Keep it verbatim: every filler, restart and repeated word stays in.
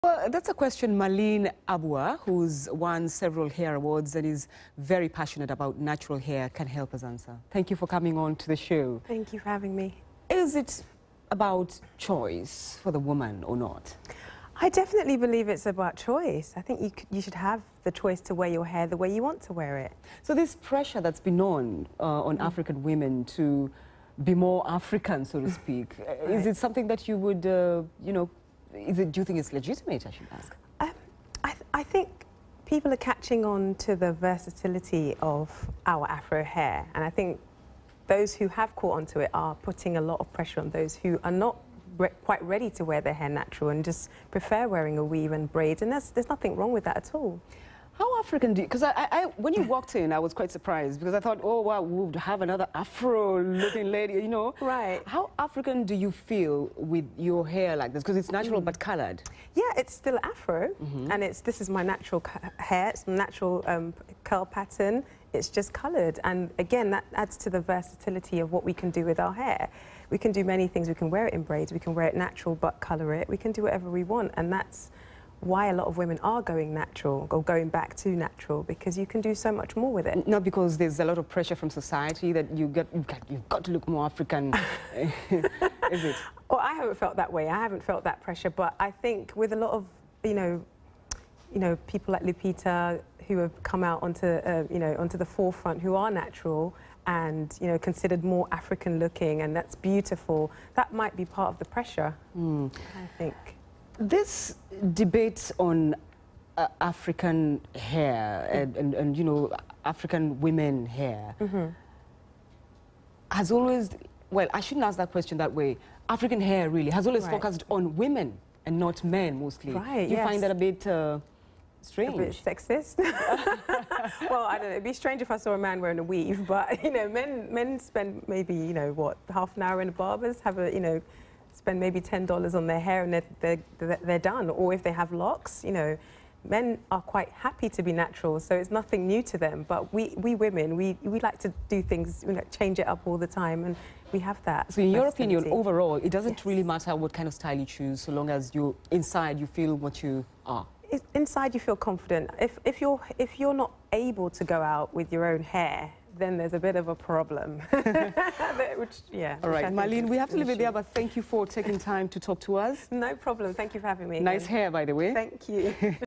Well, that's a question Marlene Abuah, who's won several hair awards and is very passionate about natural hair, can help us answer. Thank you for coming on to the show. Thank you for having me. Is it about choice for the woman or not? I definitely believe it's about choice. I think you, could, you should have the choice to wear your hair the way you want to wear it. So this pressure that's been on uh, on mm. African women to be more African, so to speak, right. Is it something that you would, uh, you know, Is it, do you think it's legitimate, I should ask? Um, I, th I think people are catching on to the versatility of our Afro hair, and I think those who have caught onto it are putting a lot of pressure on those who are not re quite ready to wear their hair natural and just prefer wearing a weave and braids, and there's, there's nothing wrong with that at all. How African do you, because I, I, when you walked in, I was quite surprised because I thought, oh, wow, we would have another Afro-looking lady, you know. Right. How African do you feel with your hair like this? Because it's natural mm. but coloured. Yeah, it's still Afro, mm-hmm. and it's this is my natural hair, it's natural um, curl pattern. It's just coloured, and again, that adds to the versatility of what we can do with our hair. We can do many things. We can wear it in braids, we can wear it natural but colour it. We can do whatever we want, and that's why a lot of women are going natural or going back to natural, because you can do so much more with it. Not because there's a lot of pressure from society that you get, you've, got, you've got to look more African, is it? Well, I haven't felt that way. I haven't felt that pressure, but I think with a lot of, you know, you know, people like Lupita who have come out onto, uh, you know, onto the forefront, who are natural and, you know, considered more African looking, and that's beautiful. That might be part of the pressure, mm. I think. This debate on uh, African hair and, and, and, you know, African women hair mm-hmm. has always, well, I shouldn't ask that question that way. African hair really has always right. focused on women and not men mostly. Right, you yes. find that a bit uh, strange? A bit sexist? Well, I don't know, it'd be strange if I saw a man wearing a weave, but, you know, men, men spend maybe, you know, what, half an hour in a barber's, have a, you know, spend maybe ten dollars on their hair and they're, they're, they're done. Or if they have locks, you know, men are quite happy to be natural, so it's nothing new to them. But we, we women, we, we like to do things, you know, change it up all the time, and we have that. So in your opinion, overall, it doesn't yes. really matter what kind of style you choose, so long as you inside you feel what you are? It, inside you feel confident. If, if, you're, if you're not able to go out with your own hair, then there's a bit of a problem. Which, yeah. All right, Marlene, we have to leave it there, but thank you for taking time to talk to us. No problem. Thank you for having me. Nice again. hair, by the way. Thank you.